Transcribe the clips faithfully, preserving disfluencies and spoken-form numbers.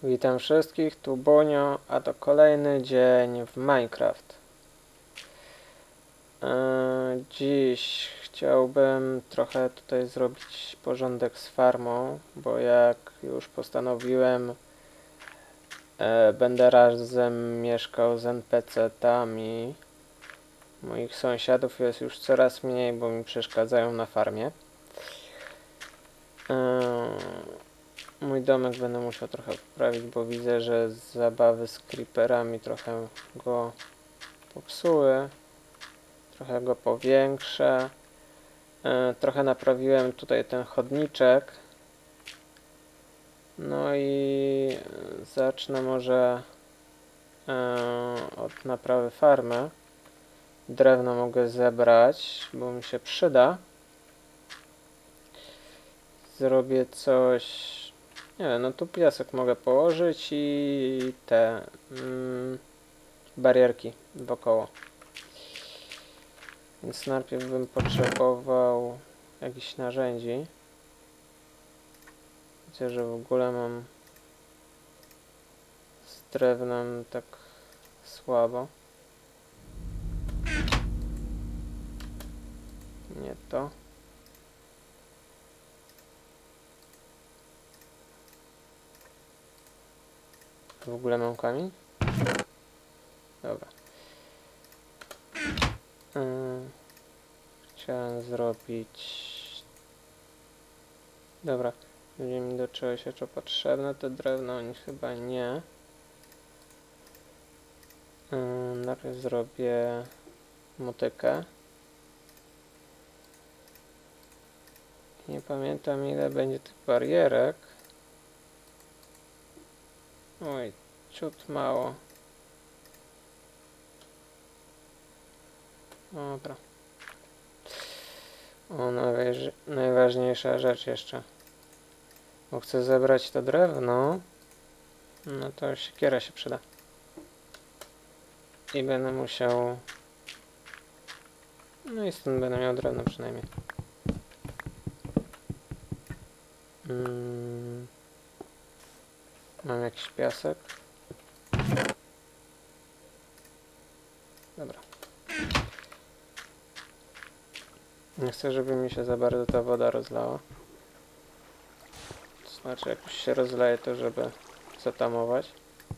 Witam wszystkich, tu Bunio, a to kolejny dzień w Minecraft. Yy, dziś chciałbym trochę tutaj zrobić porządek z farmą, bo jak już postanowiłem, yy, będę razem mieszkał z en pe ce tami. Moich sąsiadów jest już coraz mniej, bo mi przeszkadzają na farmie. Yy, Mój domek będę musiał trochę poprawić, bo widzę, że zabawy z creeperami trochę go popsuły. Trochę go powiększę. E, trochę naprawiłem tutaj ten chodniczek. No i zacznę może e, od naprawy farmy. Drewno mogę zebrać, bo mi się przyda. Zrobię coś... Nie wiem, no tu piasek mogę położyć i te mm, barierki wokoło. Więc najpierw bym potrzebował jakichś narzędzi. Widzę, że w ogóle mam z drewnem tak słabo. Nie to. W ogóle mam kamień? Dobra. Hmm. Chciałem zrobić... Dobra. Będzie mi do czegoś jeszcze potrzebne. To drewno oni chyba nie. Hmm. Najpierw zrobię motykę. Nie pamiętam, ile będzie tych barierek. Oj, ciut mało. Dobra. O, najważniejsza rzecz jeszcze. Bo chcę zebrać to drewno. No to siekiera się przyda. I będę musiał... No i stąd będę miał drewno przynajmniej. Hmm. Mam jakiś piasek. Dobra. Nie chcę, żeby mi się za bardzo ta woda rozlała. To znaczy, jak już się rozleje, to żeby zatamować.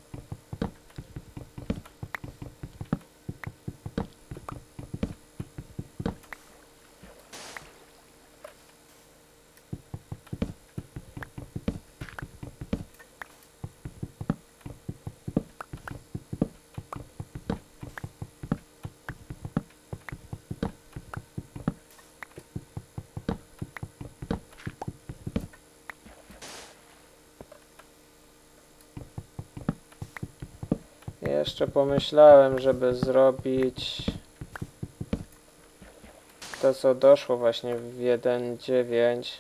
Jeszcze pomyślałem, żeby zrobić to, co doszło właśnie w jeden dziewięć,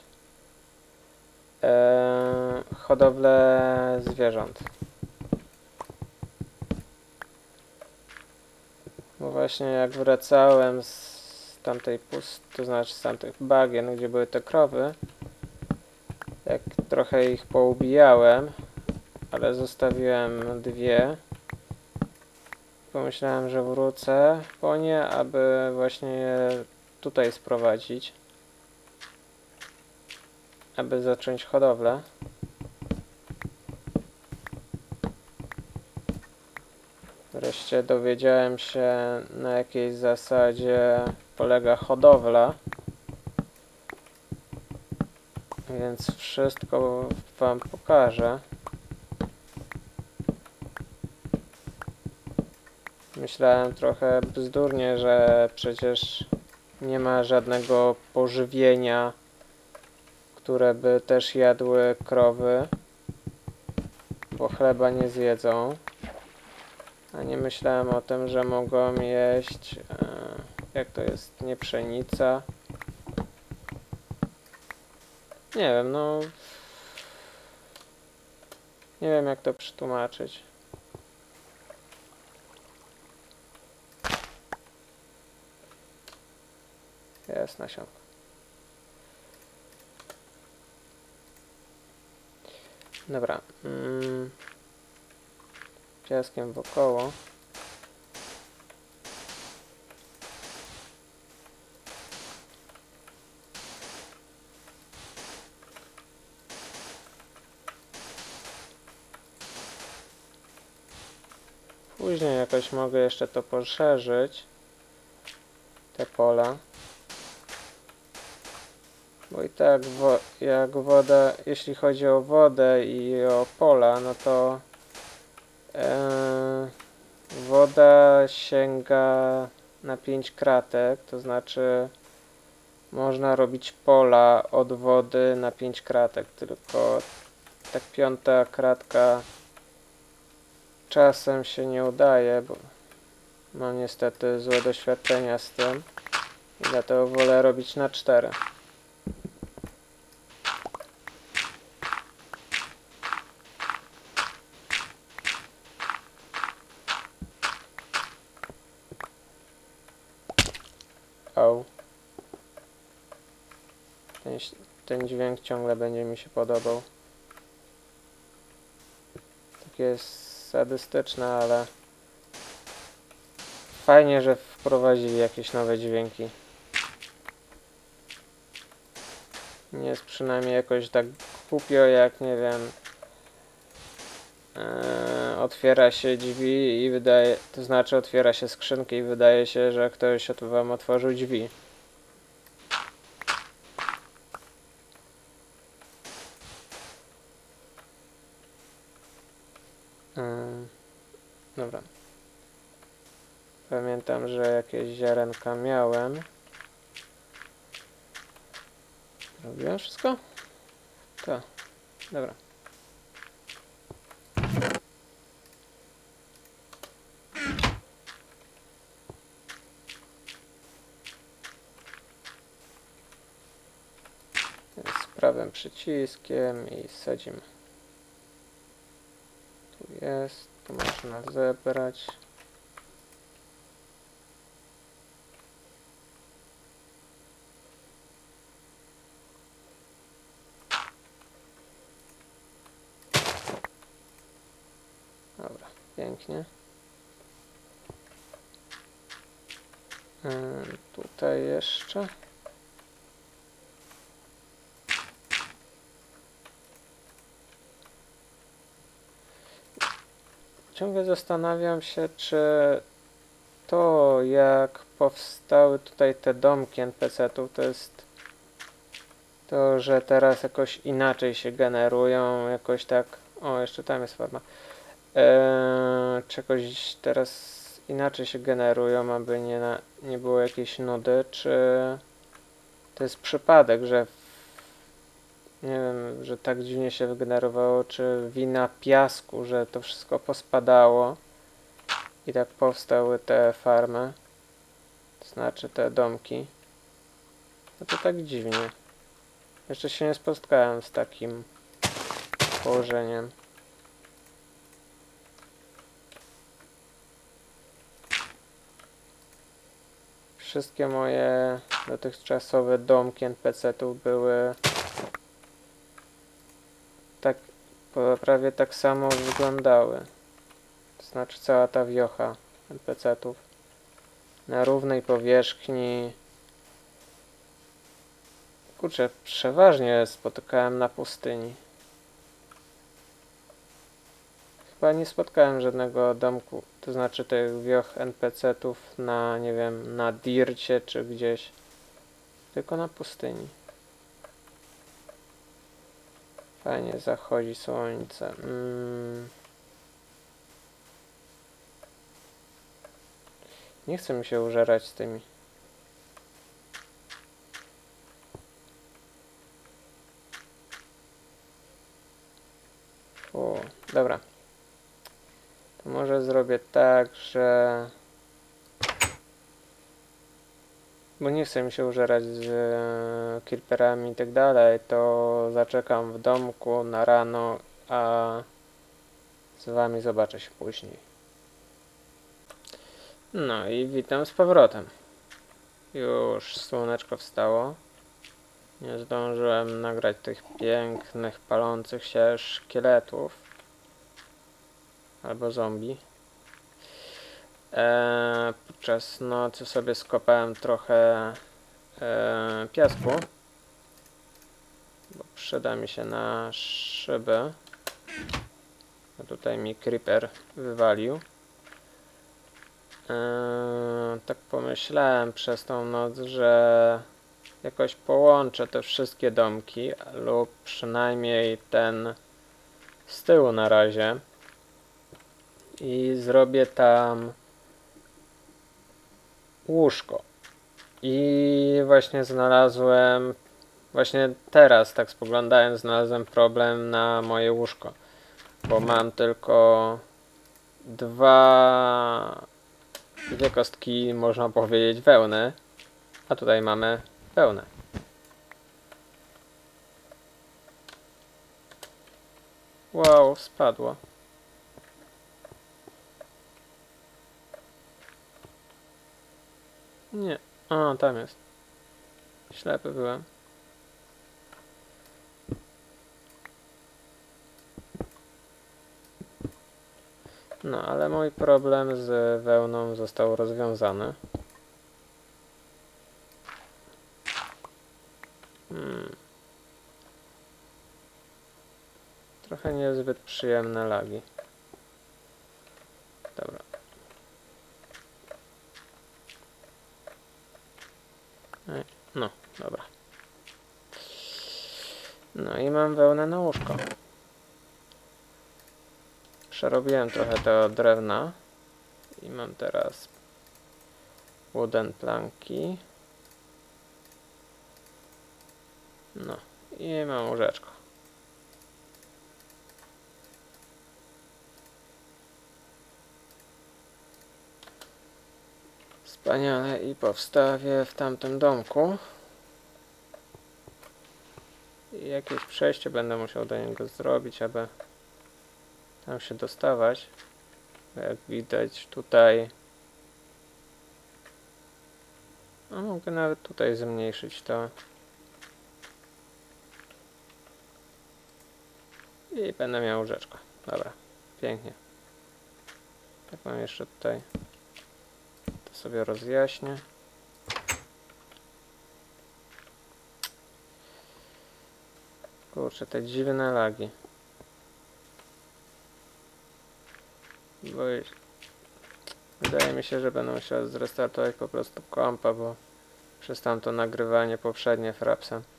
eee, hodowlę zwierząt. Bo właśnie jak wracałem z tamtej pust, to znaczy z tamtych bagien, gdzie były te krowy, jak trochę ich poubijałem, ale zostawiłem dwie. Pomyślałem, że wrócę po nie, aby właśnie je tutaj sprowadzić. Aby zacząć hodowlę. Wreszcie dowiedziałem się, na jakiej zasadzie polega hodowla. Więc wszystko wam pokażę. Myślałem trochę bzdurnie, że przecież nie ma żadnego pożywienia, które by też jadły krowy, bo chleba nie zjedzą. A nie myślałem o tym, że mogą jeść, e, jak to jest, nie pszenica. Nie wiem, no... Nie wiem, jak to przetłumaczyć. Jest nasionko. Dobra. Mm. piaskiem wokoło. Później jakoś mogę jeszcze to poszerzyć, te pola. Bo i tak wo jak woda, jeśli chodzi o wodę i o pola, no to e, woda sięga na pięć kratek, to znaczy można robić pola od wody na pięć kratek, tylko tak piąta kratka czasem się nie udaje, bo mam niestety złe doświadczenia z tym i dlatego wolę robić na cztery. O. Ten, ten dźwięk ciągle będzie mi się podobał. Takie jest sadystyczne, ale fajnie, że wprowadzili jakieś nowe dźwięki. Nie jest przynajmniej jakoś tak głupio, jak nie wiem, yy, otwiera się drzwi i wydaje, to znaczy otwiera się skrzynki i wydaje się, że ktoś wam otworzył drzwi. Yy, dobra. Pamiętam, że jakieś ziarenka miałem. Robiłem wszystko? Tak. Dobra. Z prawym przyciskiem i sadzimy. Tu jest, tu można zebrać. Dobra, pięknie. Yy, tutaj jeszcze. Ciągle zastanawiam się, czy to, jak powstały tutaj te domki en pe ce ów, to jest to, że teraz jakoś inaczej się generują, jakoś tak... O, jeszcze tam jest forma. Eee, czegoś teraz inaczej się generują, aby nie, na, nie było jakiejś nudy, czy to jest przypadek, że nie wiem, że tak dziwnie się wygenerowało, czy wina piasku, że to wszystko pospadało i tak powstały te farmy, to znaczy te domki. No to tak dziwnie. Jeszcze się nie spotkałem z takim położeniem. Wszystkie moje dotychczasowe domki en pe ce ów były tak, prawie tak samo wyglądały. To znaczy cała ta wiocha en pe ce ów na równej powierzchni. Kurczę, przeważnie spotykałem na pustyni. Chyba nie spotkałem żadnego domku, to znaczy tych wioch en pe ce ów na, nie wiem, na dircie czy gdzieś. Tylko na pustyni. Fajnie zachodzi słońce. Mm. Nie chcę mi się użerać z tymi. O, dobra. To może zrobię tak, że... Bo nie chcę mi się użerać z e, creeperami i tak dalej, to zaczekam w domku na rano, a z wami zobaczę się później. No i witam z powrotem. Już słoneczko wstało. Nie zdążyłem nagrać tych pięknych, palących się szkieletów. albo zombie. Eee, podczas nocy sobie skopałem trochę eee, piasku, bo przyda mi się na szyby. A tutaj mi creeper wywalił. Eee, tak pomyślałem przez tą noc, że jakoś połączę te wszystkie domki, lub przynajmniej ten z tyłu na razie, i zrobię tam łóżko. I właśnie znalazłem, właśnie teraz tak spoglądając, znalazłem problem na moje łóżko, bo mam tylko dwa dwie kostki, można powiedzieć, wełny, a tutaj mamy wełnę. Wow, spadło. Nie. A, tam jest. Ślepy byłem. No, ale mój problem z wełną został rozwiązany. Hmm. Trochę niezbyt przyjemne lagi. Dobra. No, dobra. No i mam wełnę na łóżko. Przerobiłem trochę tego drewna i mam teraz wooden planki. No i mam łóżeczko. Wspaniale, i powstawię w tamtym domku. I jakieś przejście będę musiał do niego zrobić, aby tam się dostawać. Jak widać tutaj, no mogę nawet tutaj zmniejszyć to. I będę miał łóżeczko. Dobra, pięknie. Tak mam jeszcze tutaj. To sobie rozjaśnię. Kurczę, te dziwne lagi. Bo wydaje mi się, że będę musiał zrestartować po prostu kompa, bo przez tamto nagrywanie poprzednie frapsem